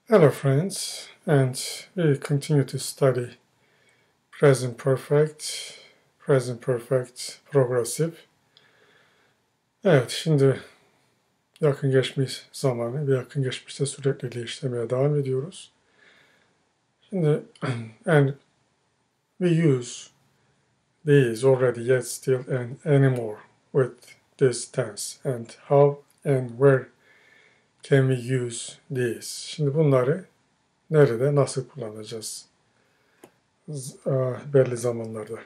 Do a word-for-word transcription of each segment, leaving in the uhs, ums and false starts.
Hello friends, and we continue to study present perfect, present perfect, progressive. Evet, şimdi yakın geçmiş zamanı ve yakın geçmişte sürekli işlemeye devam ediyoruz. Şimdi, and we use these already, yet still, and anymore with this tense. And how and where can we use these? Şimdi bunları nerede, nasıl kullanacağız? Belli zamanlarda.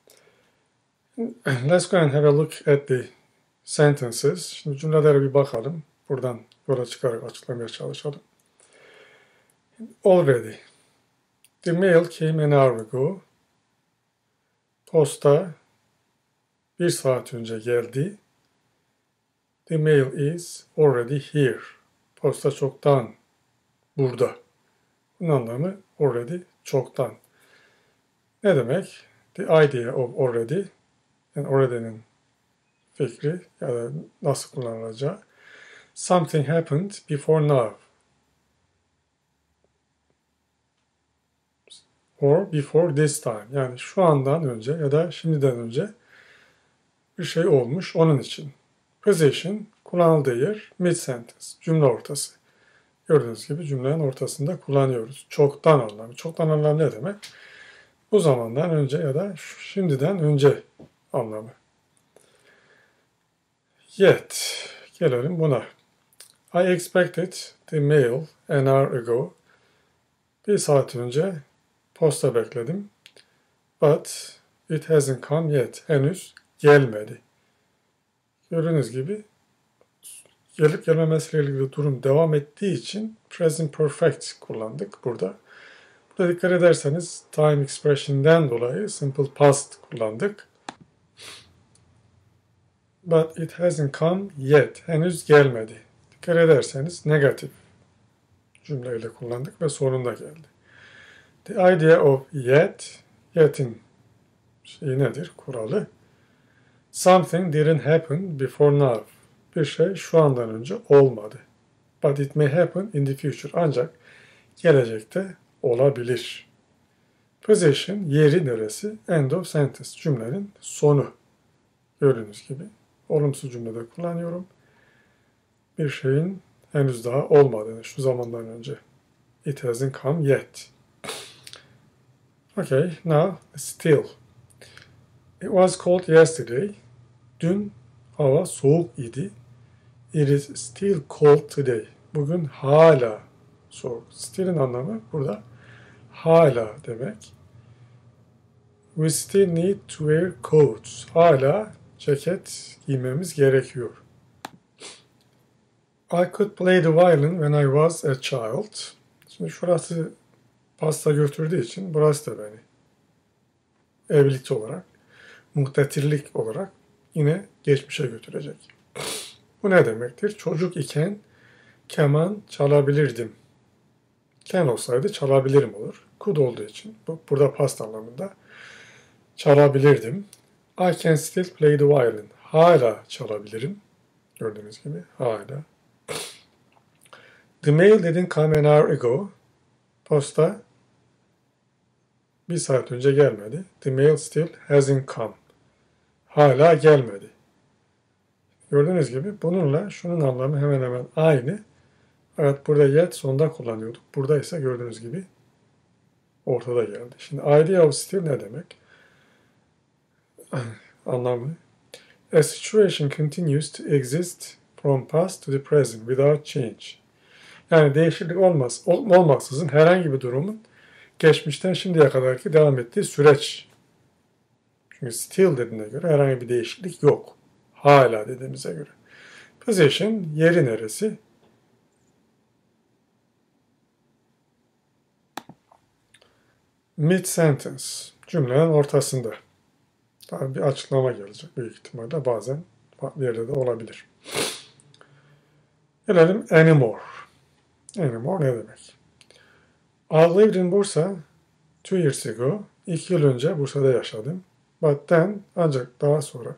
Let's go and have a look at the sentences. Şimdi cümlelere bir bakalım. Buradan yola çıkarak açıklamaya çalışalım. Already. The mail came an hour ago. Posta bir saat önce geldi. The mail is already here. Posta çoktan burada. Bunun anlamı already, çoktan. Ne demek? The idea of already, yani already'nin fikri ya da nasıl kullanılacağı. Something happened before now. Or before this time. Yani şu andan önce ya da şimdiden önce bir şey olmuş onun için. Position, kullanıldığı yer, mid sentence, cümle ortası. Gördüğünüz gibi cümlenin ortasında kullanıyoruz. Çoktan anlamı. Çoktan anlamı ne demek? Bu zamandan önce ya da şimdiden önce anlamı. Yet, gelelim buna. I expected the mail an hour ago. Bir saat önce posta bekledim. But it hasn't come yet. Henüz gelmedi. Gördüğünüz gibi gelip gelmemesiyle ilgili durum devam ettiği için present perfect kullandık burada. Burada dikkat ederseniz time expression'den dolayı simple past kullandık. But it hasn't come yet. Henüz gelmedi. Dikkat ederseniz negatif cümleyle kullandık ve sonunda geldi. The idea of yet, yet'in şeyi nedir? Kuralı. Something didn't happen before now. Bir şey şu andan önce olmadı. But it may happen in the future. Ancak gelecekte olabilir. Position, yeri neresi? End of sentence, cümlenin sonu. Gördüğünüz gibi olumsuz cümlede kullanıyorum. Bir şeyin henüz daha olmadığını şu zamandan önce. It hasn't come yet. Okay, now still. It was cold yesterday. Dün hava soğuk idi. It is still cold today. Bugün hala soğuk. Still'in anlamı burada hala demek. We still need to wear coats. Hala ceket giymemiz gerekiyor. I could play the violin when I was a child. Şimdi şurası pasta götürdüğü için burası da beni evlilik olarak, muhtetirlik olarak yine geçmişe götürecek. Bu ne demektir? Çocuk iken keman çalabilirdim. Can olsaydı çalabilirim olur. Could olduğu için bu burada past anlamında çalabilirdim. I can still play the violin. Hala çalabilirim. Gördüğünüz gibi hala. The mail didn't come an hour ago. Posta bir saat önce gelmedi. The mail still hasn't come. Hala gelmedi. Gördüğünüz gibi bununla şunun anlamı hemen hemen aynı. Evet, burada yet sonda kullanıyorduk. Burada ise gördüğünüz gibi ortada geldi. Şimdi idea of still ne demek? Anlamı. A situation continues to exist from past to the present without change. Yani değişiklik olmaz, olmaksızın herhangi bir durumun geçmişten şimdiye kadarki devam ettiği süreç. Çünkü still dediğine göre herhangi bir değişiklik yok. Hala dediğimize göre. Position, yeri neresi? Mid sentence, cümlenin ortasında. Tabii bir açıklama gelecek büyük ihtimalle, bazen farklı yerde de olabilir. Gelelim anymore. Anymore ne demek? I lived in Bursa two years ago. İki yıl önce Bursa'da yaşadım. But then, ancak daha sonra.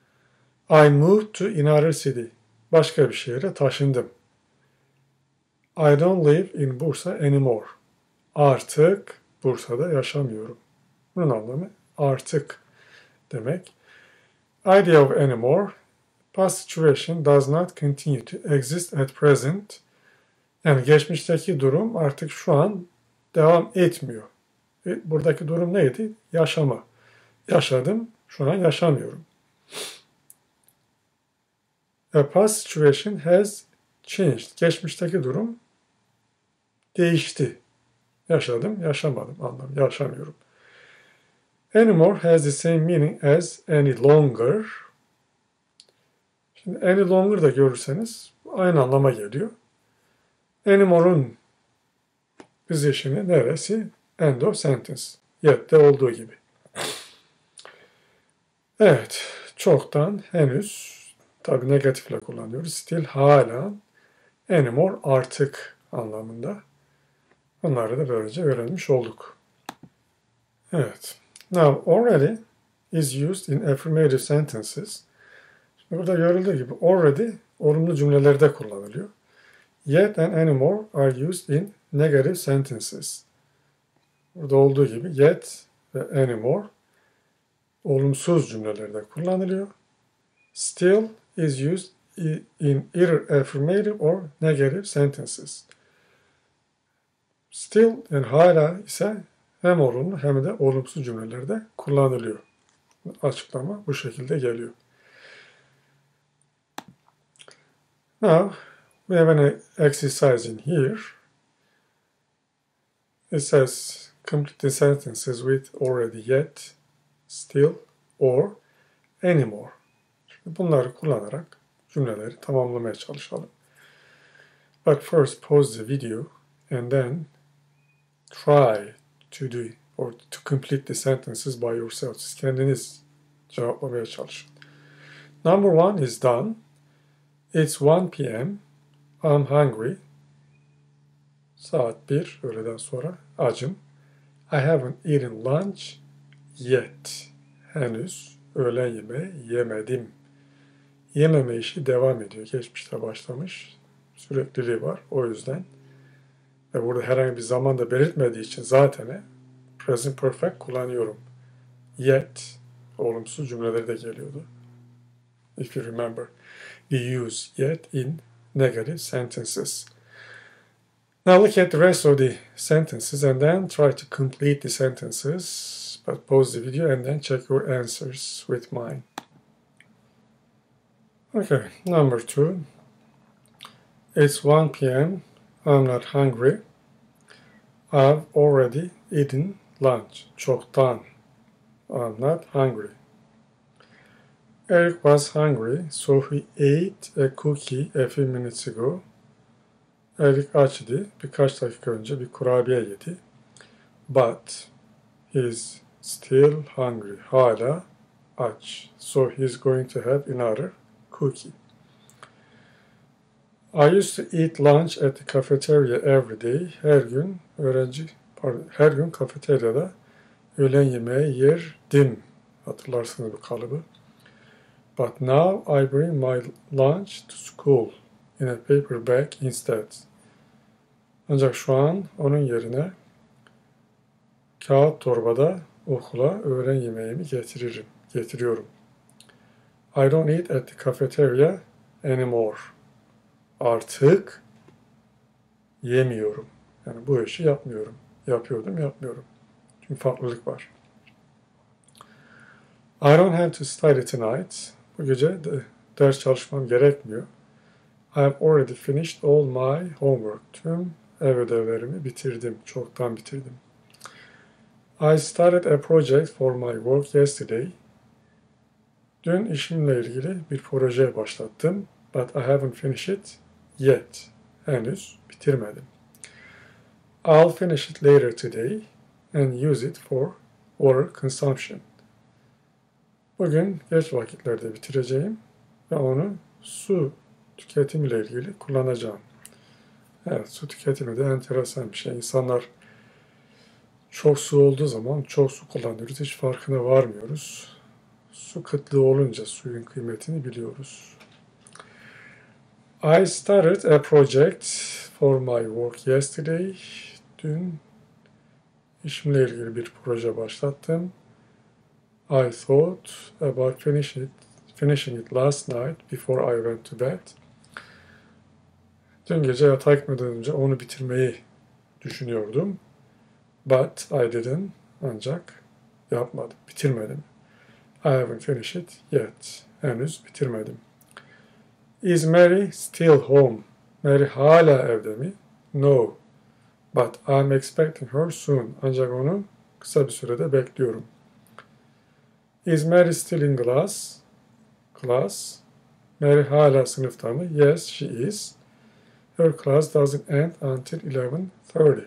I moved to another city. Başka bir şehre taşındım. I don't live in Bursa anymore. Artık Bursa'da yaşamıyorum. Bunun anlamı artık demek. Idea of anymore. Past situation does not continue to exist at present. Yani geçmişteki durum artık şu an devam etmiyor. Buradaki durum neydi? Yaşama. Yaşadım, şu an yaşamıyorum. A past situation has changed. Geçmişteki durum değişti. Yaşadım, yaşamadım anlamı. Yaşamıyorum. Anymore has the same meaning as any longer. Şimdi any longer da görürseniz aynı anlama geliyor. Anymore'un position'ı neresi? End of sentence. Yet'te olduğu gibi. Evet, çoktan, henüz, tabi negatifle kullanıyoruz. Still, hala, anymore, artık anlamında. Bunları da böylece öğrenmiş olduk. Evet. Now, already is used in affirmative sentences. Şimdi burada görüldüğü gibi already olumlu cümlelerde kullanılıyor. Yet and anymore are used in negative sentences. Burada olduğu gibi yet ve anymore olumsuz cümlelerde kullanılıyor. Still is used in either affirmative or negative sentences. Still yani hala ise hem olumlu hem de olumsuz cümlelerde kullanılıyor. Açıklama bu şekilde geliyor. Now we have an exercise in here. It says complete the sentences with already, yet, still, or, anymore. Şimdi bunları kullanarak cümleleri tamamlamaya çalışalım. But first pause the video and then try to do or to complete the sentences by yourself. Siz kendiniz cevaplamaya çalışın. Number one is done. It's one p m I'm hungry. Saat bir, öğleden sonra. Acım. I haven't eaten lunch yet. Henüz öğlen yemeği yemedim. Yememe işi devam ediyor. Geçmişte başlamış. Sürekliliği var. O yüzden. Ve burada herhangi bir zaman da belirtmediği için zaten present perfect kullanıyorum. Yet olumsuz cümleleri de geliyordu. If you remember. We use yet in negative sentences. Now look at the rest of the sentences and then try to complete the sentences. But pause the video and then check your answers with mine. Okay, number two. It's one p m I'm not hungry. I've already eaten lunch. Çoktan. I'm not hungry. Eric was hungry, so he ate a cookie a few minutes ago. Eric açtı. Birkaç dakika önce bir kurabiye yedi. But he's still hungry. Hala aç. So he's going to have another cookie. I used to eat lunch at the cafeteria every day. Her gün öğrenci, pardon, her gün kafeteryada öğlen yemeği yerdim. Hatırlarsınız bu kalıbı. But now I bring my lunch to school in a paper bag instead. Ancak şu an onun yerine kağıt torbada okula öğlen yemeğimi getiririm, getiriyorum. I don't eat at the cafeteria anymore. Artık yemiyorum. Yani bu işi yapmıyorum. Yapıyordum, yapmıyorum. Çünkü farklılık var. I don't have to study tonight. Bu gece de ders çalışmam gerekmiyor. I have already finished all my homework. Tüm ev ödevlerimi bitirdim. Çoktan bitirdim. I started a project for my work yesterday. Dün işimle ilgili bir proje başlattım. But I haven't finished it yet. Henüz bitirmedim. I'll finish it later today and use it for water consumption. Bugün geç vakitlerde bitireceğim ve onu su tüketimiyle ilgili kullanacağım. Evet, su tüketimi de enteresan bir şey. İnsanlar çok su olduğu zaman çok su kullanıyoruz. Hiç farkına varmıyoruz. Su kıtlığı olunca suyun kıymetini biliyoruz. I started a project for my work yesterday. Dün işimle ilgili bir proje başlattım. I thought about finishing it, finishing it last night before I went to bed. Dün gece yatağa gitmeden önce onu bitirmeyi düşünüyordum. But I didn't. Ancak yapmadım, bitirmedim. I haven't finished it yet. Henüz bitirmedim. Is Mary still home? Mary hala evde mi? No. But I'm expecting her soon. Ancak onu kısa bir sürede bekliyorum. Is Mary still in class? Class. Mary hala sınıfta mı? Yes, she is. Her class doesn't end until eleven thirty.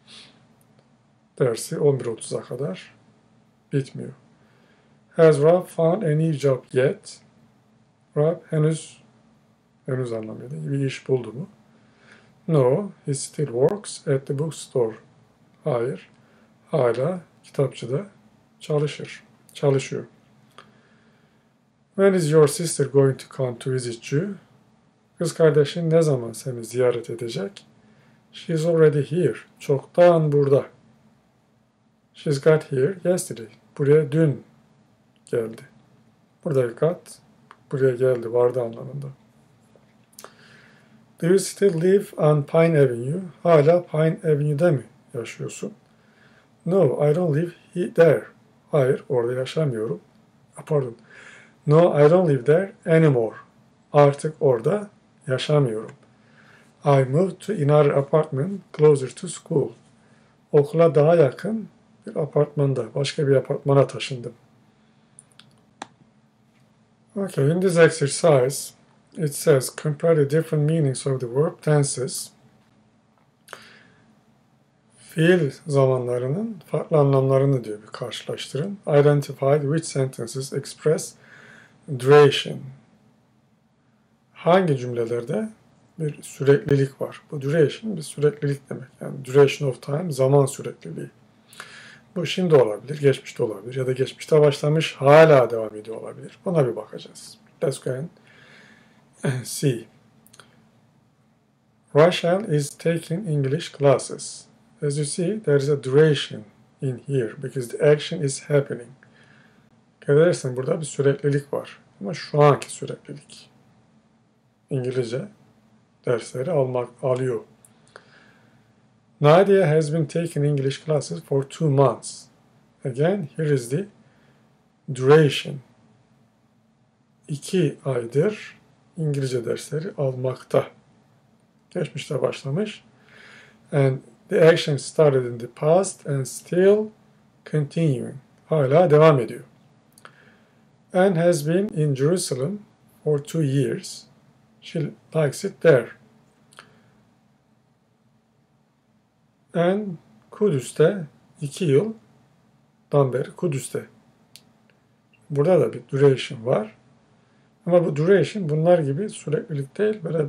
Dersi on bir otuza kadar bitmiyor. Has Rob found a new job yet? Rob henüz henüz anlamıyla bir iş buldu mu? No, he still works at the bookstore. Hayır, hala kitapçıda çalışır, çalışıyor. When is your sister going to come to visit you? Kız kardeşin ne zaman seni ziyaret edecek? She's already here. Çoktan burada. She's got here yesterday. Buraya dün geldi. Buradaki got, buraya geldi, vardı anlamında. Do you still live on Pine Avenue? Hala Pine Avenue'de mi yaşıyorsun? No, I don't live there. Hayır, orada yaşamıyorum. Pardon. No, I don't live there anymore. Artık orada yaşamıyorum. I moved to another apartment closer to school. Okula daha yakın bir apartmanda, başka bir apartmana taşındım. Okay, in this exercise, it says compare the different meanings of the verb tenses. Fiil zamanlarının farklı anlamlarını diyor, bir karşılaştırın. Identify which sentences express duration. Hangi cümlelerde bir süreklilik var? Bu duration bir süreklilik demek. Yani duration of time, zaman sürekliliği. Bu şimdi olabilir, geçmişte olabilir ya da geçmişte başlamış hala devam ediyor olabilir. Buna bir bakacağız. Let's go and see. Rachel is taking English classes. As you see, there is a duration in here because the action is happening. Görüyorsun burada bir süreklilik var. Ama şu anki süreklilik. İngilizce dersleri almak alıyor. Nadia has been taking English classes for two months. Again, here is the duration. İki aydır İngilizce dersleri almakta. Geçmişte başlamış. And the action started in the past and still continuing. Hala devam ediyor. Anne has been in Jerusalem for two years. She likes it there. Anne Kudüs'te iki yıldan beri Kudüs'te. Burada da bir duration var. Ama bu duration bunlar gibi süreklilik değil. Böyle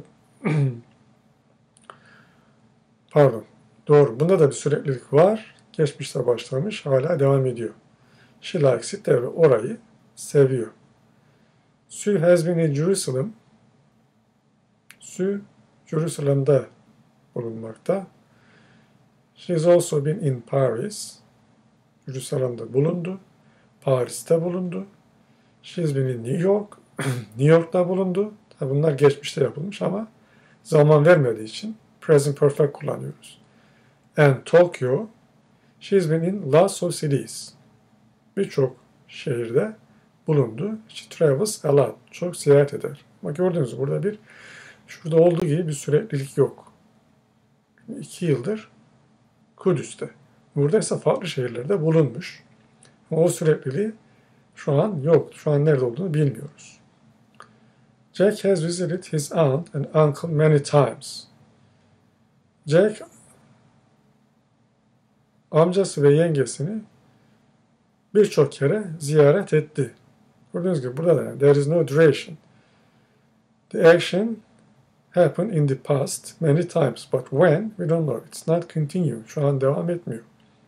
pardon. Doğru. Bunda da bir süreklilik var. Geçmişte başlamış. Hala devam ediyor. She likes it there. Orayı seviyor. Sue has been in Jerusalem. Sue Jerusalem'de bulunmakta. She's also been in Paris. Jerusalem'de bulundu. Paris'te bulundu. She's been in New York. New York'ta bulundu. Tabi bunlar geçmişte yapılmış ama zaman vermediği için present perfect kullanıyoruz. And Tokyo. She's been in lots of cities. Birçok şehirde bulundu. She travels a lot. Çok seyahat eder. Ama gördüğünüz burada bir şurada olduğu gibi bir süreklilik yok. İki yıldır Kudüs'te. Burada ise farklı şehirlerde bulunmuş. Ama o sürekliliği şu an yok. Şu an nerede olduğunu bilmiyoruz. Jack has visited his aunt and uncle many times. Jack amcası ve yengesini birçok kere ziyaret etti. Gördüğünüz gibi burada da yani, there is no duration. The action happened in the past many times, but when, we don't know. It's not continuing. Şu an devam etmiyor.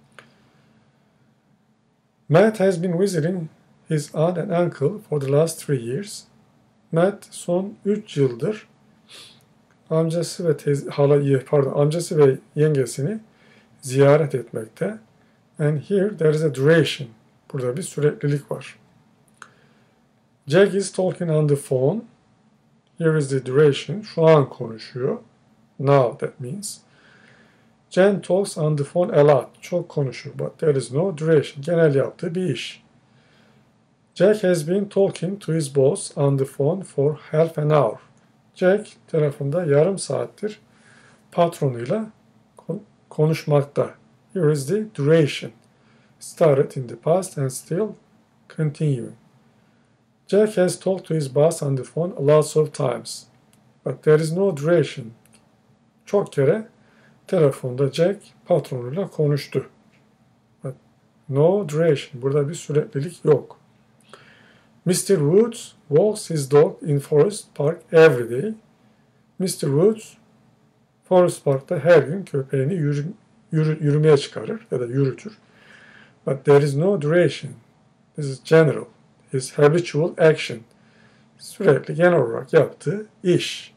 Matt has been visiting his aunt and uncle for the last three years. Matt son üç yıldır amcası ve teyze, hala, pardon, amcası ve yengesini ziyaret etmekte. And here there is a duration. Burada bir süreklilik var. Jack is talking on the phone. Here is the duration. Şu an konuşuyor. Now that means. Jen talks on the phone a lot. Çok konuşur. But there is no duration. Genel yaptığı bir iş. Jack has been talking to his boss on the phone for half an hour. Jack telefonda yarım saattir patronuyla konuşmakta. Here is the duration. Started in the past and still continuing. Jack has talked to his boss on the phone lots of times. But there is no duration. Çok kere telefonda Jack patronuyla konuştu. But no duration. Burada bir süreklilik yok. mister Woods walks his dog in Forest Park every day. mister Woods Forest Park'ta her gün köpeğini yürü, yürü, yürümeye çıkarır ya da yürütür. But there is no duration. This is general. His habitual action. Sürekli genel olarak yaptığı iş.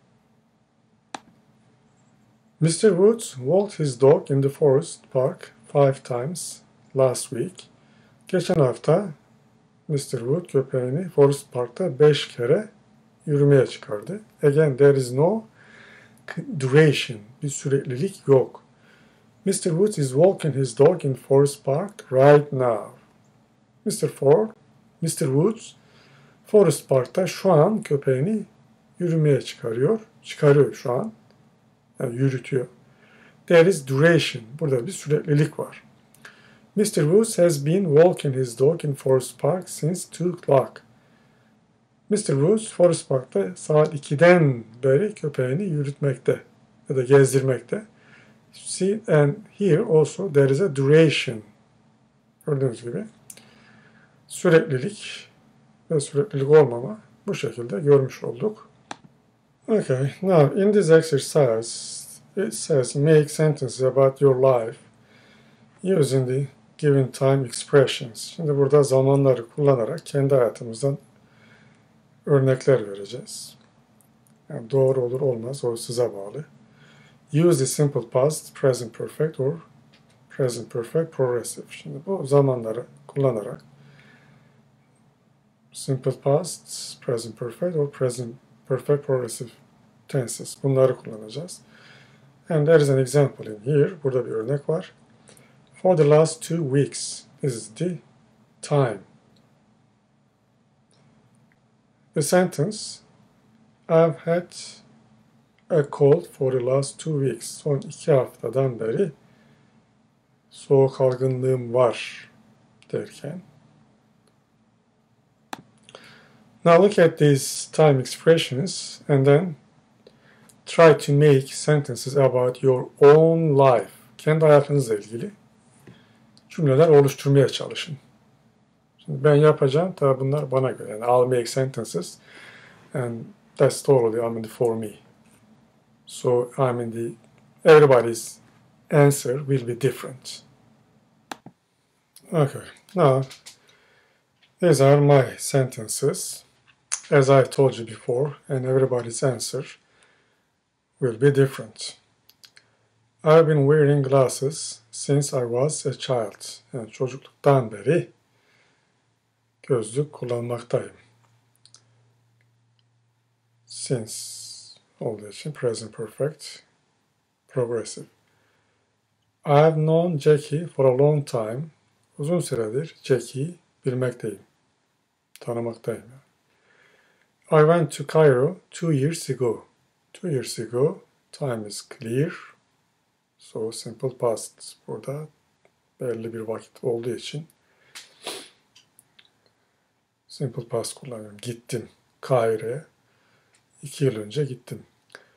mister Woods walked his dog in the Forest Park five times last week. Geçen hafta mister Wood köpeğini Forest Park'ta beş kere yürümeye çıkardı. Again, there is no duration. Bir süreklilik yok. mister Woods is walking his dog in Forest Park right now. mister Ford, mister Woods Forest Park'ta şu an köpeğini yürümeye çıkarıyor. Çıkarıyor şu an. Yani yürütüyor. There is duration. Burada bir süreklilik var. mister Woods has been walking his dog in Forest Park since two o'clock. mister Woods Forest Park'ta saat ikiden beri köpeğini yürütmekte ya da gezdirmekte. See, and here also there is a duration. Gördüğünüz gibi süreklilik ve süreklilik olmama bu şekilde görmüş olduk. Okay, now in this exercise it says make sentences about your life using the given time expressions. Şimdi burada zamanları kullanarak kendi hayatımızdan örnekler vereceğiz. Yani doğru olur olmaz, o size bağlı. Use the simple past, present perfect or present perfect progressive. Şimdi bu zamanları kullanarak simple past, present perfect or present perfect progressive tenses. Bunları kullanacağız. And there is an example in here. Burada bir örnek var. For the last two weeks. This is the time. The sentence, I've had a cold for the last two weeks. Son iki haftadan beri soğuk algınlığım var derken. Now look at these time expressions and then try to make sentences about your own life. Kendi hayatınızla ilgili cümleler oluşturmaya çalışın. Şimdi ben yapacağım, tabi bunlar bana göre. Yani I'll make sentences and that's totally, I mean, for me. So, I mean, the, everybody's answer will be different. Okay, now, these are my sentences. As I told you before, and everybody's answer will be different. I've been wearing glasses since I was a child. Yani çocukluktan beri gözlük kullanmaktayım. Since olduğu için present perfect, progressive. I've known Jackie for a long time. Uzun süredir Jackie'yi bilmekteyim. Tanımaktayım. I went to Cairo two years ago. Two years ago, time is clear. So simple past. Burada belli bir vakit olduğu için simple past kullanıyorum. Gittim Kairo'ya. İki yıl önce gittim.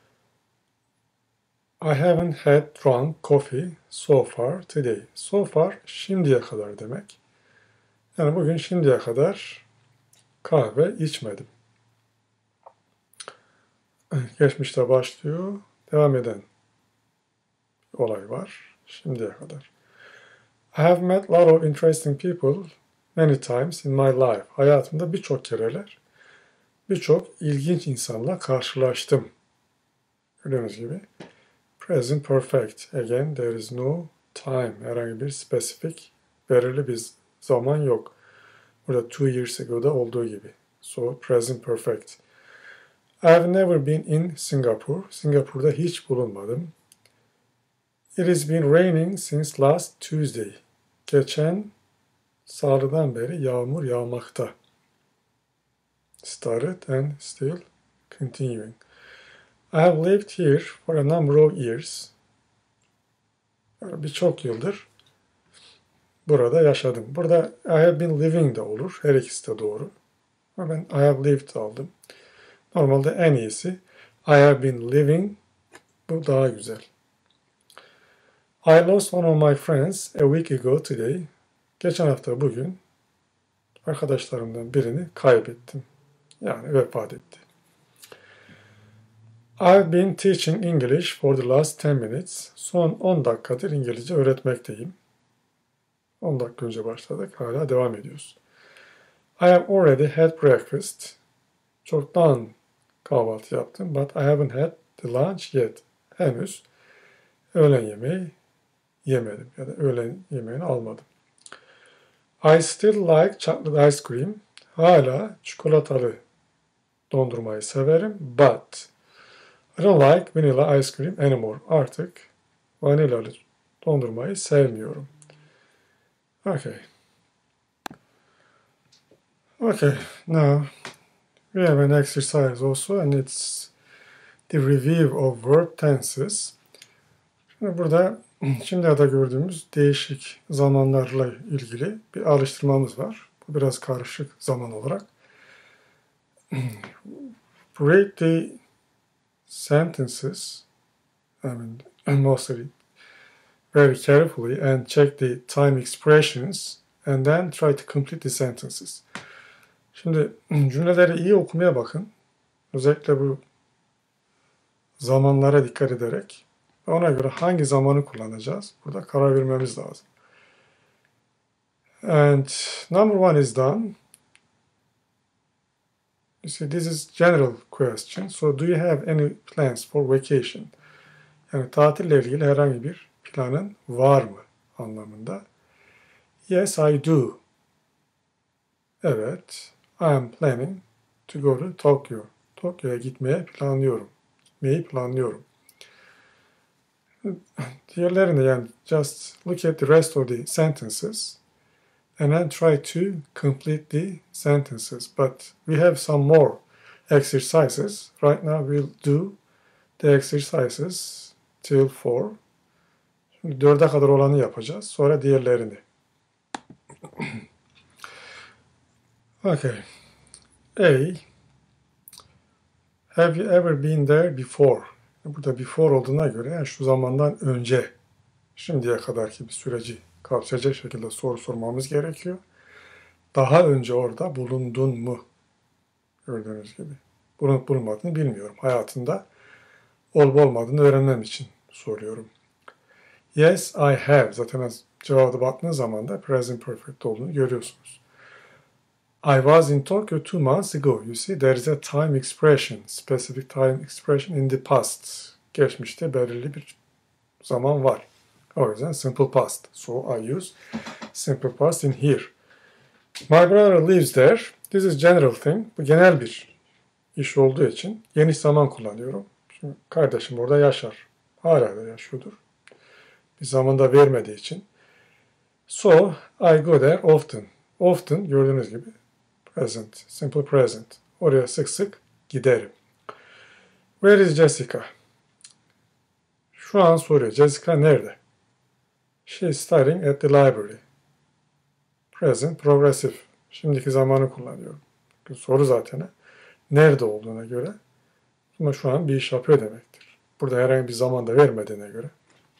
I haven't had drunk coffee so far today. So far, şimdiye kadar demek. Yani bugün şimdiye kadar kahve içmedim. Geçmişte başlıyor, devam eden olay var şimdiye kadar. I have met a lot of interesting people many times in my life. Hayatımda birçok kereler birçok ilginç insanla karşılaştım. Gördüğünüz gibi. Present perfect. Again, there is no time. Herhangi bir specific, belirli bir zaman yok. Burada two years ago'da olduğu gibi. So, present perfect. I've never been in Singapore. Singapur'da hiç bulunmadım. It has been raining since last Tuesday. Geçen salıdan beri yağmur yağmakta. Started and still continuing. I have lived here for a number of years. Birçok yıldır burada yaşadım. Burada I have been living de olur. Her ikisi de doğru. Ama ben I have lived aldım. Normalde en iyisi I have been living. Bu daha güzel. I lost one of my friends a week ago today. Geçen hafta bugün arkadaşlarımdan birini kaybettim. Yani vefat etti. I've been teaching English for the last ten minutes. Son on dakikadır İngilizce öğretmekteyim. on dakika önce başladık. Hala devam ediyoruz. I have already had breakfast. Çoktan kahvaltı yaptım. But I haven't had the lunch yet. Henüz öğlen yemeği yemedim. Ya da öğlen yemeğini almadım. I still like chocolate ice cream. Hala çikolatalı dondurmayı severim. But I don't like vanilla ice cream anymore. Artık vanilyalı dondurmayı sevmiyorum. Okay. Okay, now we have an exercise also and it's the review of verb tenses. Şimdi burada şimdiye kadar gördüğümüz değişik zamanlarla ilgili bir alıştırmamız var. Bu biraz karışık zaman olarak. Read the sentences, I mean, mostly very carefully and check the time expressions and then try to complete the sentences. Şimdi cümleleri iyi okumaya bakın. Özellikle bu zamanlara dikkat ederek ona göre hangi zamanı kullanacağız? Burada karar vermemiz lazım. And number one is done. You see, this is general question. So, do you have any plans for vacation? Yani tatille ilgili herhangi bir planın var mı anlamında. Yes, I do. Evet, I am planning to go to Tokyo. Tokyo'ya gitmeye planlıyorum. Gitmeyi planlıyorum. Diğerlerini yani just look at the rest of the sentences and then try to complete the sentences. But we have some more exercises. Right now we'll do the exercises till four. Şimdi dörde kadar olanı yapacağız. Sonra diğerlerini. Okay. A. Have you ever been there before? Burada before olduğuna göre yani şu zamandan önce, şimdiye kadarki bir süreci kapsayacak şekilde soru sormamız gerekiyor. Daha önce orada bulundun mu? Gördüğünüz gibi. Bulunup bulunmadığını bilmiyorum. Hayatında olup olmadığını öğrenmem için soruyorum. Yes, I have. Zaten cevabı baktığınız zaman da present perfect olduğunu görüyorsunuz. I was in Tokyo two months ago. You see, there is a time expression, specific time expression in the past. Geçmişte belirli bir zaman var. O yüzden simple past. So I use simple past in here. My brother lives there. This is general thing. Bu genel bir iş olduğu için geniş zaman kullanıyorum. Şimdi kardeşim orada yaşar. Hala da yaşıyordur. Bir zamanda vermediği için. So I go there often. Often gördüğünüz gibi present, simple present. Oraya sık sık giderim. Where is Jessica? Şu an soruyor. Jessica nerede? She is studying at the library. Present, progressive. Şimdiki zamanı kullanıyorum. Soru zaten nerede olduğuna göre ama şu an bir iş yapıyor demektir. Burada herhangi bir zaman da vermediğine göre.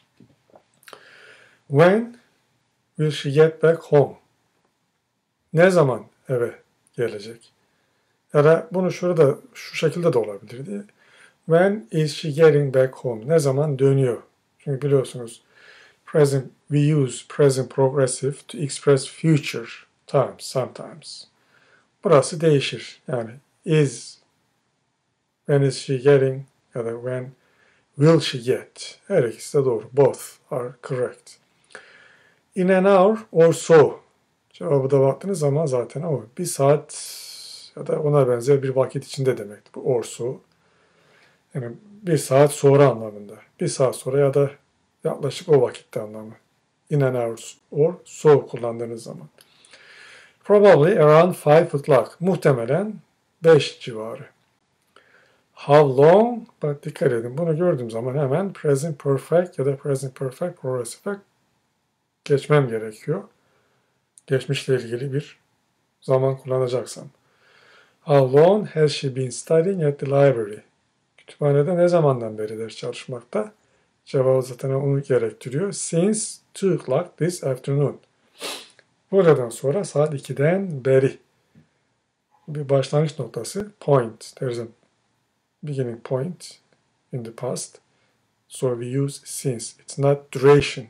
When will she get back home? Ne zaman eve gelecek? Ya da bunu şurada şu şekilde de olabilirdi. When is she getting back home? Ne zaman dönüyor? Çünkü biliyorsunuz present we use present progressive to express future times sometimes. Burası değişir. Yani is when is she getting ya da when will she get? Her ikisi de doğru. Both are correct. In an hour or so. Cevabı da baktığınız zaman zaten ama bir saat ya da ona benzer bir vakit içinde demektir. Bu or so. Yani bir saat sonra anlamında. Bir saat sonra ya da yaklaşık o vakitte anlamı. In an hour or so kullandığınız zaman. Probably around five o'clock. Muhtemelen beş civarı. How long? Bak dikkat edin. Bunu gördüğüm zaman hemen present perfect ya da present perfect progressive geçmem gerekiyor. Geçmişle ilgili bir zaman kullanacaksam. How long has she been studying at the library? Kütüphanede ne zamandan beri ders çalışmakta? Cevabı zaten onu gerektiriyor. Since two o'clock this afternoon. Buradan sonra saat ikiden beri. Bir başlangıç noktası. Point. There's a beginning point in the past. So we use since. It's not duration.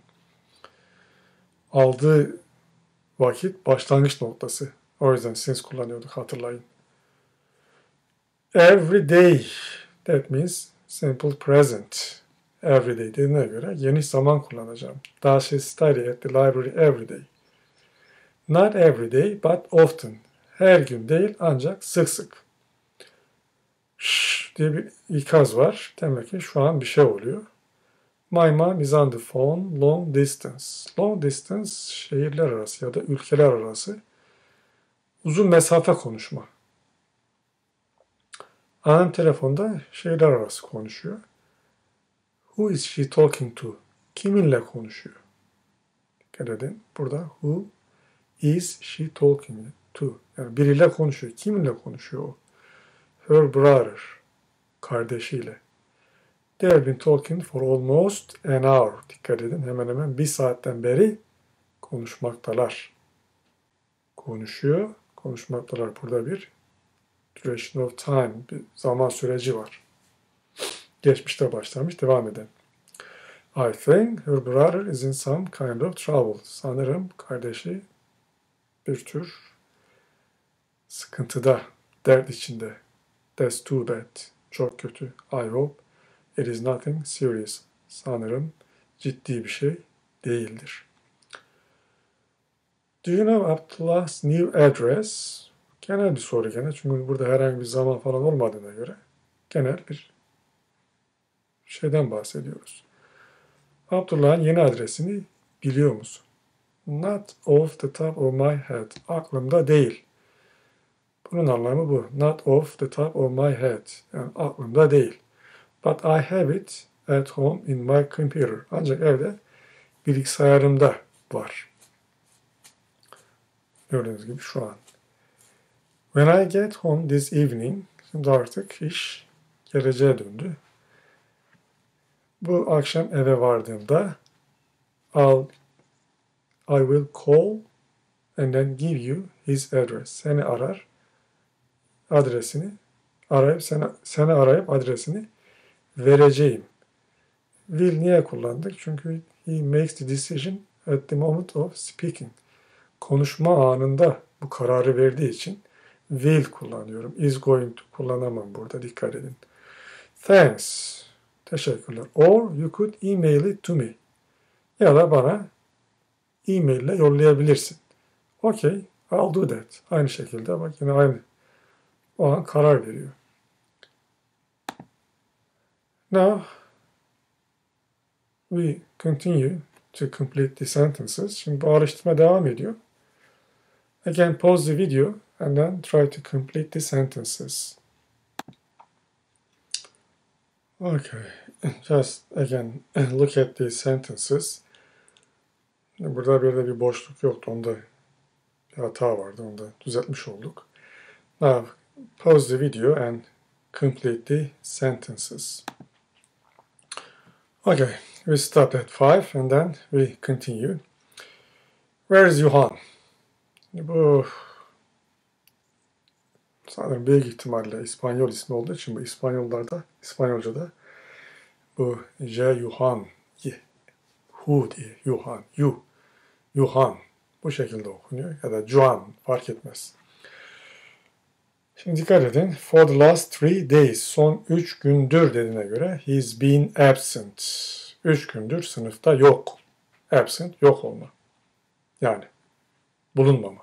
Aldığı vakit başlangıç noktası. O yüzden since kullanıyorduk, hatırlayın. Every day. That means simple present. Every day dediğine göre geniş zaman kullanacağım. Does she study at the library every day? Not every day, but often. Her gün değil ancak sık sık. Shh diye bir ikaz var. Demek ki şu an bir şey oluyor. My mom is on the phone long distance. Long distance şehirler arası ya da ülkeler arası uzun mesafe konuşma. Annem telefonda şehirler arası konuşuyor. Who is she talking to? Kiminle konuşuyor? Dikkat edin. Burada who is she talking to? Yani biriyle konuşuyor. Kiminle konuşuyor o? Her brother. Kardeşiyle. They have been talking for almost an hour. Dikkat edin. Hemen hemen bir saatten beri konuşmaktalar. Konuşuyor. Konuşmaktalar. Burada bir duration of time, bir zaman süreci var. Geçmişte başlamış, devam eden. I think her brother is in some kind of trouble. Sanırım kardeşi bir tür sıkıntıda, dert içinde. That's too bad. Çok kötü. I hope it is nothing serious. Sanırım ciddi bir şey değildir. Do you know Abdullah's new address? Genel bir soru gene. Çünkü burada herhangi bir zaman falan olmadığına göre genel bir şeyden bahsediyoruz. Abdullah'ın yeni adresini biliyor musun? Not off the top of my head. Aklımda değil. Bunun anlamı bu. Not off the top of my head. Yani aklımda değil. But I have it at home in my computer. Ancak evde bilgisayarımda var. Gördüğünüz gibi şu an. When I get home this evening, şimdi artık iş geleceğe döndü. Bu akşam eve vardığımda I'll, I will call and then give you his address. Seni arar, adresini arayıp seni, seni arayıp adresini vereceğim. Will niye kullandık? Çünkü he makes the decision at the moment of speaking. Konuşma anında bu kararı verdiği için will kullanıyorum. Is going to kullanamam burada. Dikkat edin. Thanks. Teşekkürler. Or you could email it to me. Ya da bana e-mail ile yollayabilirsin. Okay, I'll do that. Aynı şekilde bak yine aynı. O an karar veriyor. Now we continue to complete the sentences. Şimdi bu araştırma devam ediyor. Again, pause the video and then try to complete the sentences. Okay, just again look at these sentences. Burada bir de bir boşluk yoktu. Onda bir hata vardı. Onu da düzeltmiş olduk. Now, pause the video and complete the sentences. Okay, we stop at five and then we continue. Where is Johan? Bu sanırım büyük ihtimalle İspanyol ismi olduğu için bu İspanyollarda, İspanyolca'da bu J. Johan, Y, Hu diye, Johan, Yu, Johan bu şekilde okunuyor ya da Juan fark etmez. Şimdi dikkat edin. For the last three days. Son üç gündür dediğine göre he's been absent. Üç gündür sınıfta yok. Absent, yok olma. Yani bulunmama.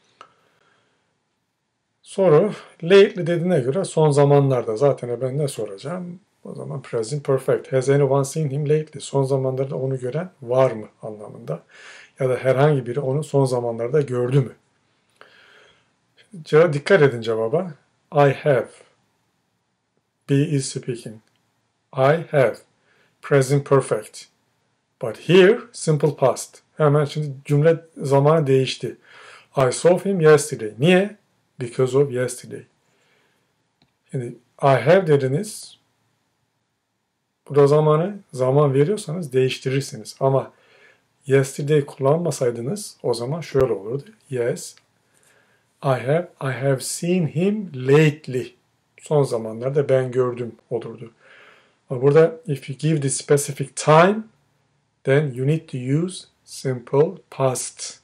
Soru, lately dediğine göre son zamanlarda. Zaten ben ne soracağım? O zaman present perfect. Has anyone seen him lately? Son zamanlarda onu gören var mı anlamında. Ya da herhangi biri onu son zamanlarda gördü mü? Cevap, dikkat edin cevaba. I have. Be is speaking. I have. Present perfect. But here, simple past. Hemen şimdi cümle zamanı değişti. I saw him yesterday. Niye? Because of yesterday. Şimdi I have dediniz. Burada zamanı zaman veriyorsanız değiştirirsiniz. Ama yesterday kullanmasaydınız o zaman şöyle olurdu. Yes, I have, I have seen him lately. Son zamanlarda ben gördüm olurdu. Ama burada if you give the specific time, then you need to use simple past.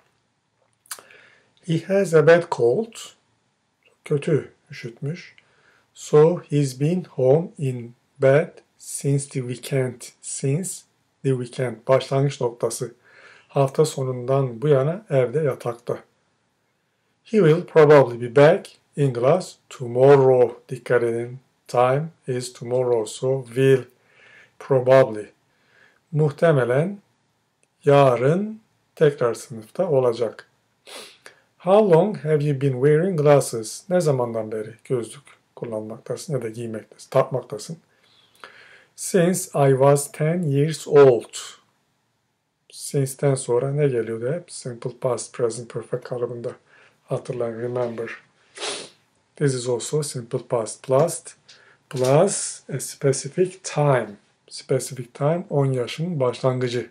He has a bad cold. Kötü üşütmüş. So he's been home in bed since the weekend. Since the weekend. Başlangıç noktası. Hafta sonundan bu yana evde yatakta. He will probably be back in class tomorrow. Dikkat edin. Time is tomorrow. So will probably. Muhtemelen yarın tekrar sınıfta olacak. How long have you been wearing glasses? Ne zamandan beri gözlük kullanmaktasın ya da giymektesin, takmaktasın? Since I was ten years old. Since'ten sonra ne geliyordu hep? Simple past, present perfect kalıbında. Hatırlayın, remember. This is also simple past. Plus, plus a specific time. Specific time, on yaşın başlangıcı.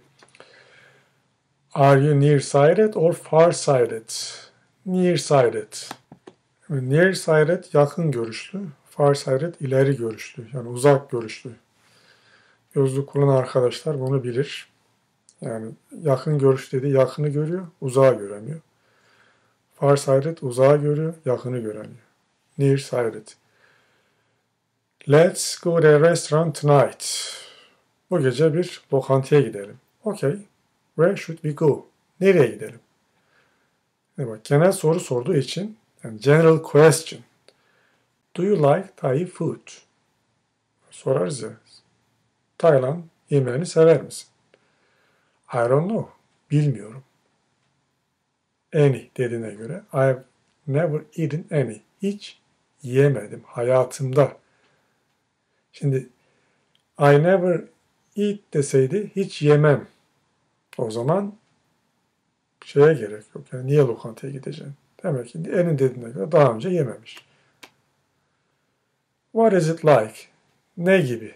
Are you nearsighted or farsighted? Nearsighted. Nearsighted yakın görüşlü, farsighted ileri görüşlü, yani uzak görüşlü. Gözlük kullanan arkadaşlar bunu bilir. Yani yakın görüş dediği yakını görüyor, uzağı göremiyor. Farsighted uzağı görüyor, yakını göremiyor. Nearsighted. Let's go to a restaurant tonight. Bu gece bir lokantaya gidelim. Okay. Where should we go? Nereye gidelim? Bak, genel soru sorduğu için, yani general question. Do you like Thai food? Sorarız ya. Tayland yemeğini sever misin? I don't know. Bilmiyorum. Any dediğine göre I've never eaten any. Hiç yemedim hayatımda. Şimdi I never eat deseydi hiç yemem. O zaman şeye gerek yok. Yani niye lokantaya gideceğim? Demek ki any dediğine göre daha önce yememiş. What is it like? Ne gibi?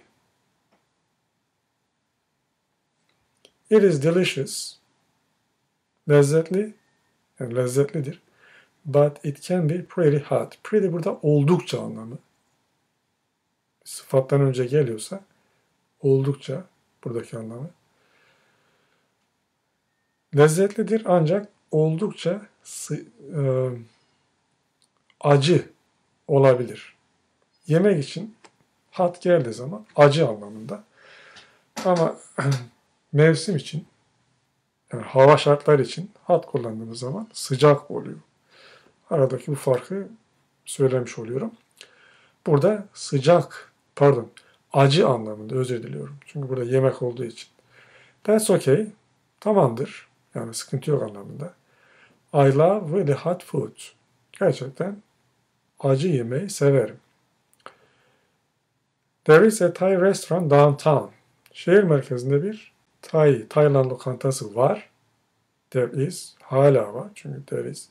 It is delicious. Lezzetli. Yani lezzetlidir. But it can be pretty hot. Pretty burada oldukça anlamı. Sıfattan önce geliyorsa oldukça buradaki anlamı. Lezzetlidir ancak oldukça e, acı olabilir. Yemek için hot geldiği zaman acı anlamında. Ama mevsim için, yani hava şartları için hot kullandığımız zaman sıcak oluyor. Aradaki bu farkı söylemiş oluyorum. Burada sıcak, pardon, acı anlamında, özür diliyorum. Çünkü burada yemek olduğu için. That's okay. Tamamdır. Yani sıkıntı yok anlamında. I love really hot food. Gerçekten acı yemeği severim. There is a Thai restaurant downtown. Şehir merkezinde bir Thai, Tayland lokantası var. There is, hala var çünkü there is.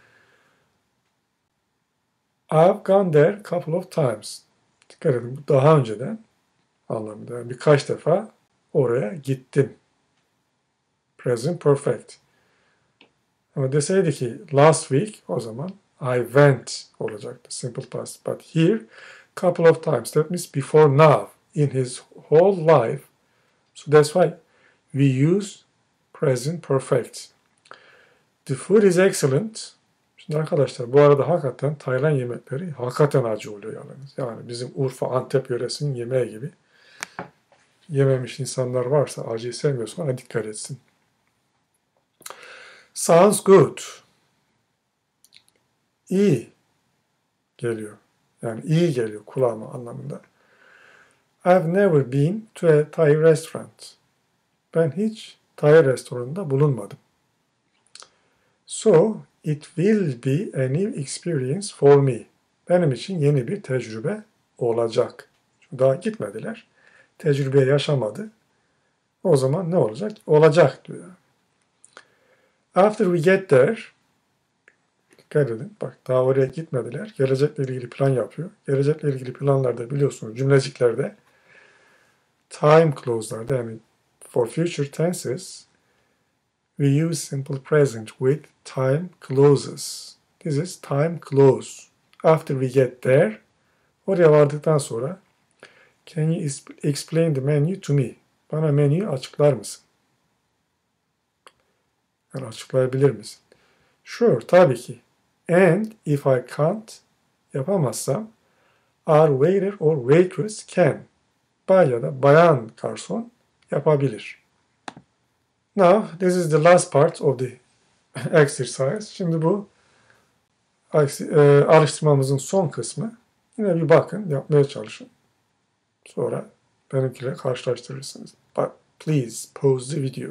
I've gone there a couple of times. Dikkat edin, daha önceden anlamında. Yani birkaç defa oraya gittim. Present perfect. Ama deseydi ki last week, o zaman I went olacaktı. Simple past. But here, couple of times. That means before now. In his whole life. So that's why we use present perfect. The food is excellent. Şimdi arkadaşlar bu arada hakikaten Tayland yemekleri hakikaten acı oluyor yalnız. Yani bizim Urfa, Antep yöresinin yemeği gibi. Yememiş insanlar varsa, acıyı sevmiyorsa ona dikkat etsin. Sounds good. İyi geliyor. Yani iyi geliyor kulağıma anlamında. I've never been to a Thai restaurant. Ben hiç Thai restoranında bulunmadım. So, it will be a new experience for me. Benim için yeni bir tecrübe olacak. Daha gitmediler. Tecrübe yaşamadı. O zaman ne olacak? Olacak diyor. After we get there, dikkat edin. Bak daha oraya gitmediler. Gelecekle ilgili plan yapıyor. Gelecekle ilgili planlarda biliyorsunuz cümleciklerde time clause'larda yani for future tenses we use simple present with time clauses. This is time clause. After we get there, oraya vardıktan sonra can you explain the menu to me? Bana menüyü açıklar mısın? Yani açıklayabilir misin? Sure, tabii ki. And if I can't, yapamazsam, our waiter or waitress can. Bay ya da bayan garson yapabilir. Now, this is the last part of the exercise. Şimdi bu alıştırmamızın son kısmı. Yine bir bakın, yapmaya çalışın. Sonra benimkiyle karşılaştırırsınız. But please pause the video.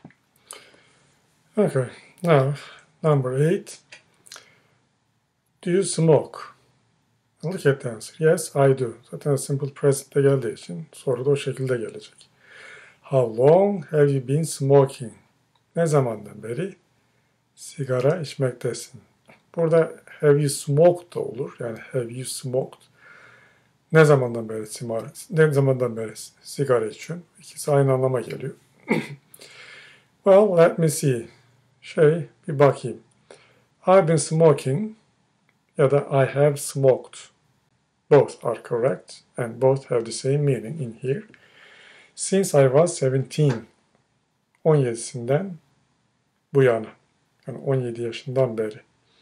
Okay, now number eight. Do you smoke? Look at the answer. Yes, I do. Zaten simple present'te geldiği için soru da o şekilde gelecek. How long have you been smoking? Ne zamandan beri sigara içmektesin? Burada have you smoked da olur. Yani have you smoked? Ne zamandan beri sigara, ne zamandan beri sigara içiyorsun? İkisi aynı anlama geliyor. Well, let me see. Şey, bir bakayım. I've been smoking ya da I have smoked. Both are correct and both have the same meaning in here. Since I was seventeen. on yedisinden bu yana. Yani on yedi yaşından beri.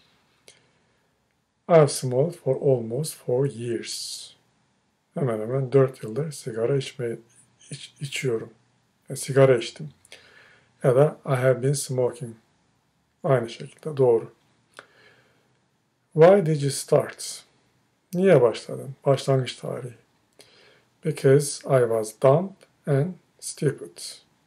I've smoked for almost four years. Hemen hemen dört yıldır sigara içme, iç, içiyorum. Yani sigara içtim. Ya da I have been smoking. Aynı şekilde doğru. Why did you start? Niye başladın? Başlangıç tarihi. Because I was dumb and stupid.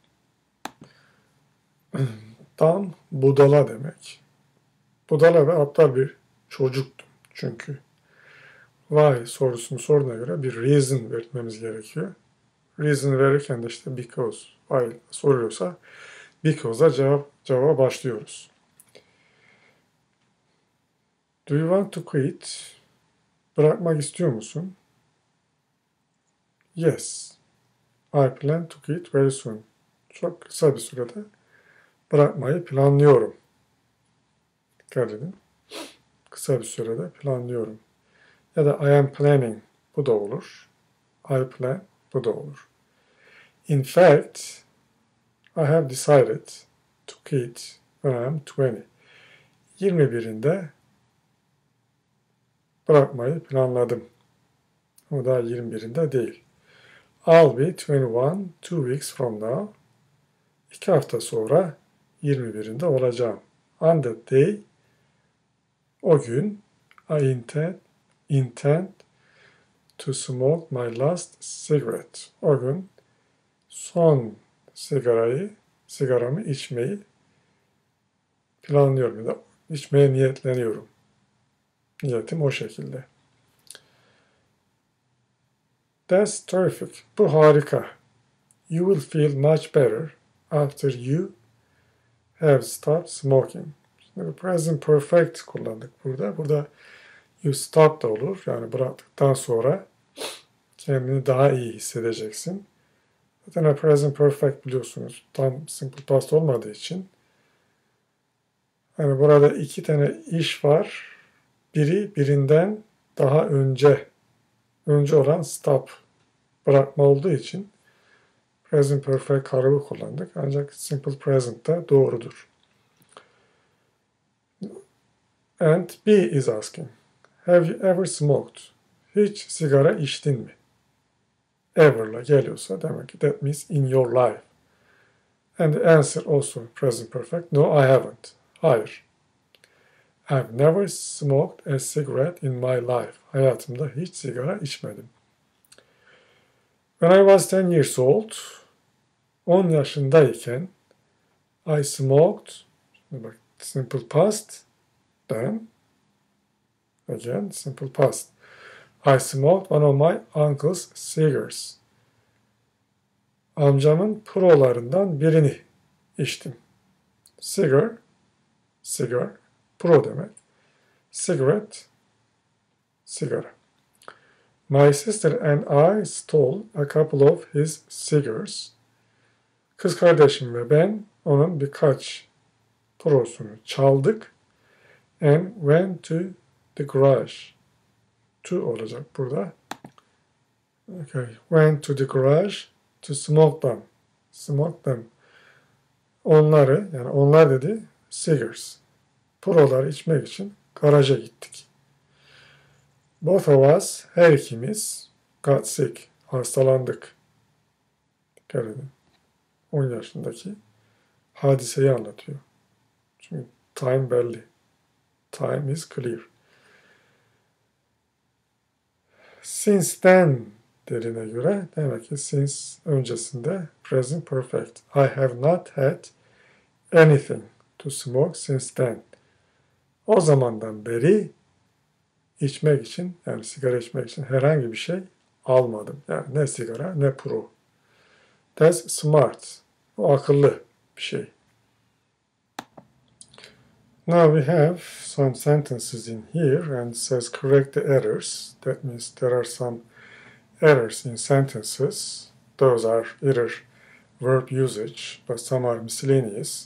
Dumb, budala demek. Budala ve aptal bir çocuktum çünkü. Why sorusunu sorduğuna göre bir reason vermemiz gerekiyor. Reason verirken de işte because. Why soruyorsa because'a cevap, cevaba başlıyoruz. Do you want to quit? Bırakmak istiyor musun? Yes. I plan to quit very soon. Çok kısa bir sürede bırakmayı planlıyorum. Dikkat edin. Kısa bir sürede planlıyorum. Ya da I am planning. Bu da olur. I plan. Bu da olur. In fact, I have decided to quit when I am twenty. yirmi birinde bırakmayı planladım. Ama daha yirmi birinde değil. I'll be twenty-one two weeks from now. İki hafta sonra yirmi birinde olacağım. On that day, o gün I intend, intend to smoke my last cigarette. O gün son sigarayı, sigaramı içmeyi planlıyorum ya da içmeye niyetleniyorum. Niyetim o şekilde. That's terrific. Bu harika. You will feel much better after you have stopped smoking. Şimdi present perfect kullandık burada. Burada you stop da olur. Yani bıraktıktan sonra kendini daha iyi hissedeceksin. Zaten present perfect biliyorsunuz. Tam simple past olmadığı için. Yani burada iki tane iş var. Biri birinden daha önce önce olan stop bırakma olduğu için present perfect kalıbı kullandık. Ancak simple present de doğrudur. And B is asking, have you ever smoked? Hiç sigara içtin mi? Ever'la geliyorsa demek ki that means in your life. And the answer also present perfect. No, I haven't. Hayır. I've never smoked a cigarette in my life. Hayatımda hiç sigara içmedim. When I was ten years old, on yaşındayken, I smoked, şimdi bak, simple past, then, again, simple past. I smoked one of my uncle's cigars. Amcamın prolarından birini içtim. Cigar, cigar, pro demek. Cigarette, sigara. My sister and I stole a couple of his cigars. Kız kardeşim ve ben onun birkaç prosunu çaldık. And went to the garage. To olacak burada. Okay. Went to the garage to smoke them. Smoke them. Onları, yani onlar dedi, cigars. Proları içmek için garaja gittik. Both of us, her ikimiz, got sick, hastalandık. Dikkat edin. on yaşındaki hadiseyi anlatıyor. Çünkü time belli. Time is clear. Since then dediğine göre demek ki since öncesinde present perfect. I have not had anything to smoke since then. O zamandan beri içmek için, yani sigara içmek için herhangi bir şey almadım. Yani ne sigara ne pro. That's smart. O akıllı bir şey. Now we have some sentences in here and it says correct the errors. That means there are some errors in sentences. Those are either verb usage, but some are miscellaneous.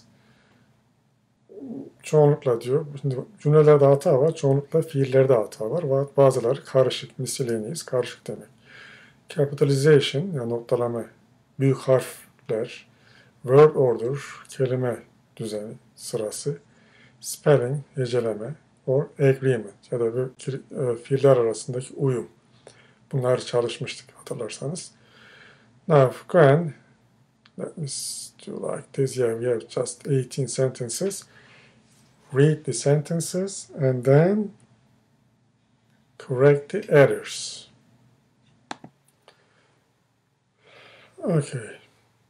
Çoğunlukla diyor, şimdi cümlelerde hata var, çoğunlukla fiillerde hata var. Bazıları karışık, miscellaneous, karışık demek. Capitalization, yani noktalama, büyük harfler, word order, kelime düzeni, sırası, spelling, heceleme, or agreement ya da fiiller arasındaki uyum. Bunlar çalışmıştık hatırlarsanız. Now, go ahead. Let me do like this. Yeah, we have just eighteen sentences. Read the sentences and then correct the errors. Okay.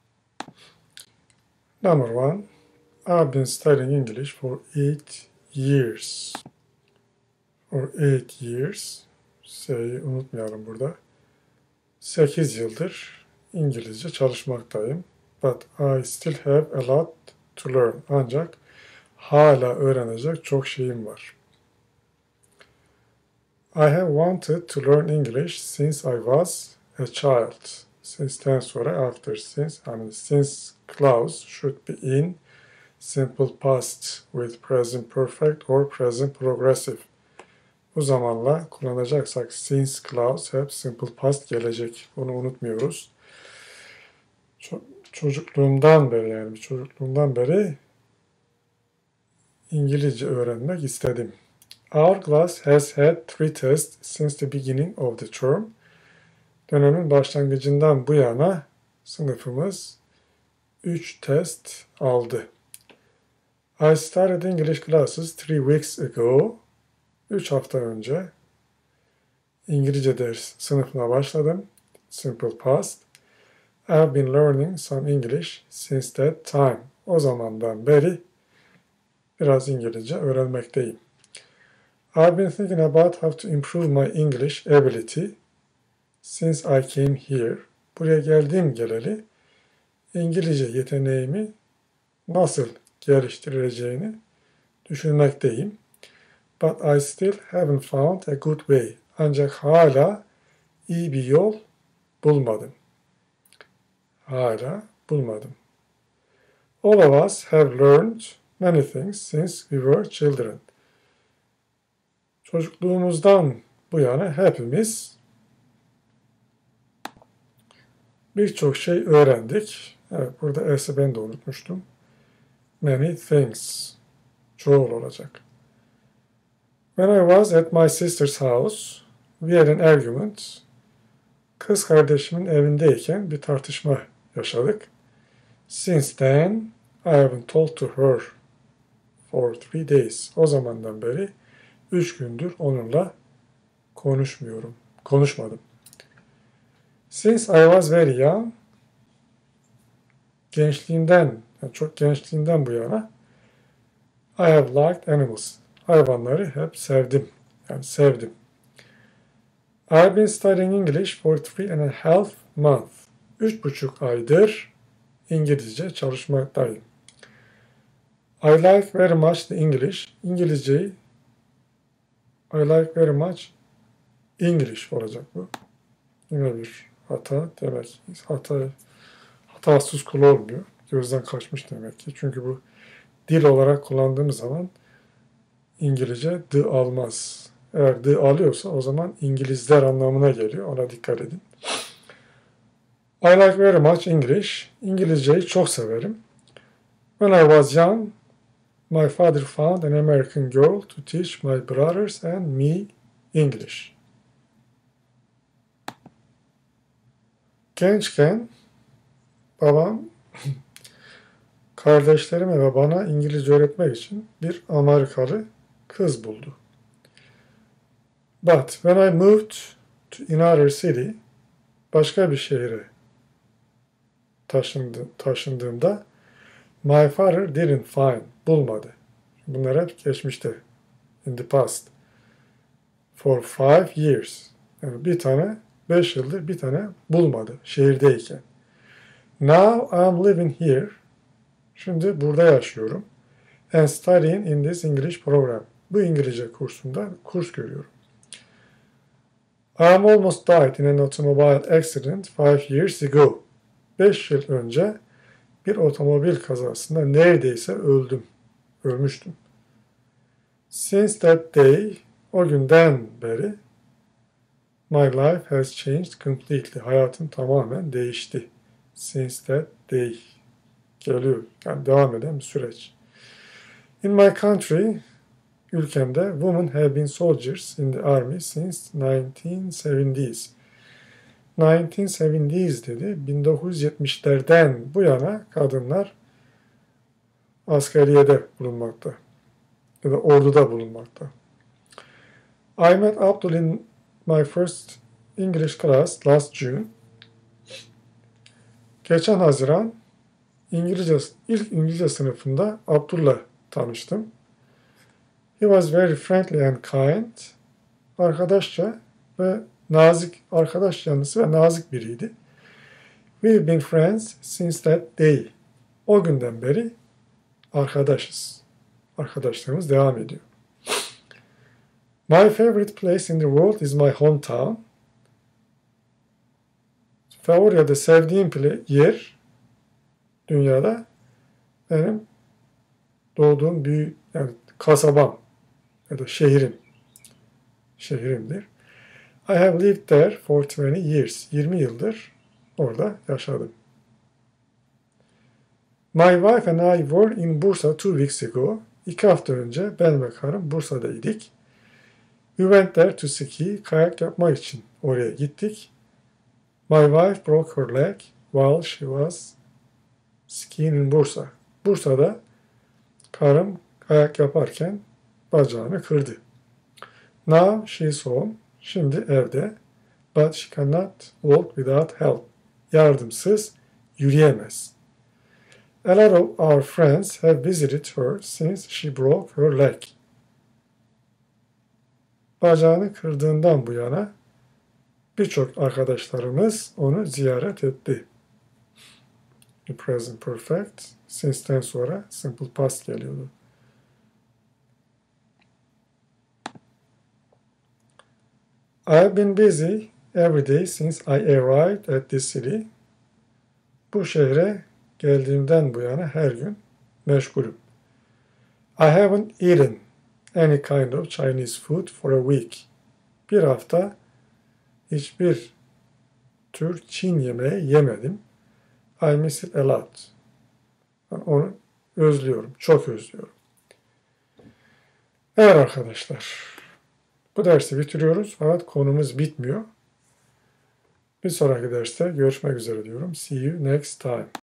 Number one, I've been studying English for eight years. For eight years. Şeyi unutmayalım burada. Sekiz yıldır İngilizce çalışmaktayım. But I still have a lot to learn. Ancak hala öğrenecek çok şeyim var. I have wanted to learn English since I was a child. Since'ten sonra after since, I mean since clause should be in simple past with present perfect or present progressive. Bu zamanla kullanacaksak since clause hep simple past gelecek. Bunu unutmuyoruz. Ço- çocukluğumdan beri yani çocukluğumdan beri İngilizce öğrenmek istedim. Our class has had three tests since the beginning of the term. Dönemin başlangıcından bu yana sınıfımız üç test aldı. I started English classes three weeks ago. üç hafta önce İngilizce ders sınıfına başladım. Simple past. I've been learning some English since that time. O zamandan beri biraz İngilizce öğrenmekteyim. I've been thinking about how to improve my English ability since I came here. Buraya geldiğim geleli İngilizce yeteneğimi nasıl geliştirileceğini düşünmekteyim. But I still haven't found a good way. Ancak hala iyi bir yol bulmadım. Hala bulmadım. All of us have learned many things since we were children. Çocukluğumuzdan bu yana hepimiz birçok şey öğrendik. Evet, burada S'ı ben de unutmuştum. Many things. Çoğul olacak. When I was at my sister's house, we had an argument. Kız kardeşimin evindeyken bir tartışma yaşadık. Since then, I haven't talked to her for three days. O zamandan beri üç gündür onunla konuşmuyorum, konuşmadım. Since I was very young, gençliğimden, yani çok gençliğimden bu yana, I have liked animals. Hayvanları hep sevdim. Yani sevdim. I've been studying English for three and a half months. Üç buçuk aydır İngilizce çalışmaktayım. I like very much the English. İngilizceyi I like very much English olacak bu. Yine bir hata demek. Hata, hatasız kul olmuyor. Gözden kaçmış demek ki. Çünkü bu dil olarak kullandığımız zaman İngilizce the almaz. Eğer the alıyorsa o zaman İngilizler anlamına geliyor. Ona dikkat edin. I like very much English. İngilizceyi çok severim. When I was young, my father found an American girl to teach my brothers and me English. Gençken babam kardeşlerime ve bana İngilizce öğretmek için bir Amerikalı kız buldu. But when I moved to another city, başka bir şehre taşındı, taşındığımda my father didn't find, bulmadı. Bunlar hep geçmişte, in the past. For five years. Yani bir tane, beş yıldır bir tane bulmadı şehirdeyken. Now I'm living here. Şimdi burada yaşıyorum. And studying in this English program. Bu İngilizce kursunda kurs görüyorum. I am almost died in an automobile accident five years ago. Beş yıl önce bir otomobil kazasında neredeyse öldüm. Ölmüştüm. Since that day, o günden beri my life has changed completely. Hayatım tamamen değişti. Since that day. Geliyor. Yani devam eden bir süreç. In my country, ülkemde, women have been soldiers in the army since nineteen seventies. nineteen seventies dedi. bin dokuz yüz yetmişlerden bu yana kadınlar askeriyede bulunmakta. Ya da orduda bulunmakta. I met Abdul in my first English class last June. Geçen Haziran İngilizce, ilk İngilizce sınıfında Abdul'la tanıştım. He was very friendly and kind. Arkadaşça ve nazik, arkadaş yanlısı ve nazik biriydi. We've been friends since that day. O günden beri arkadaşız. Arkadaşlığımız devam ediyor. My favorite place in the world is my hometown. Favori ya da sevdiğim yer dünyada benim doğduğum büyük yani kasabam ya da şehrim. Şehrimdir. I have lived there for twenty years. yirmi yıldır orada yaşadım. My wife and I were in Bursa two weeks ago. İki hafta önce ben ve karım Bursa'daydık. We went there to ski, kayak yapmak için oraya gittik. My wife broke her leg while she was skiing in Bursa. Bursa'da karım kayak yaparken bacağını kırdı. Now she is home. Şimdi evde. But she cannot walk without help. Yardımsız yürüyemez. A lot of our friends have visited her since she broke her leg. Bacağını kırdığından bu yana birçok arkadaşlarımız onu ziyaret etti. The present perfect. Since'ten sonra simple past geliyordu. I've been busy every day since I arrived at this city. Bu şehre geldiğimden bu yana her gün meşgulüm. I haven't eaten any kind of Chinese food for a week. Bir hafta hiçbir tür Çin yemeği yemedim. I miss it a lot. Onu özlüyorum, çok özlüyorum. Evet arkadaşlar. Bu dersi bitiriyoruz fakat konumuz bitmiyor. Bir sonraki derste görüşmek üzere diyorum. See you next time.